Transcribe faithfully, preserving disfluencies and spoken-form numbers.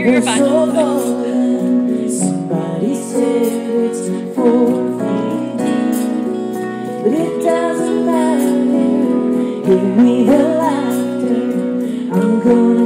You're fine. Somebody said it's four feet deep, but it doesn't matter. Give me the laughter. I'm gonna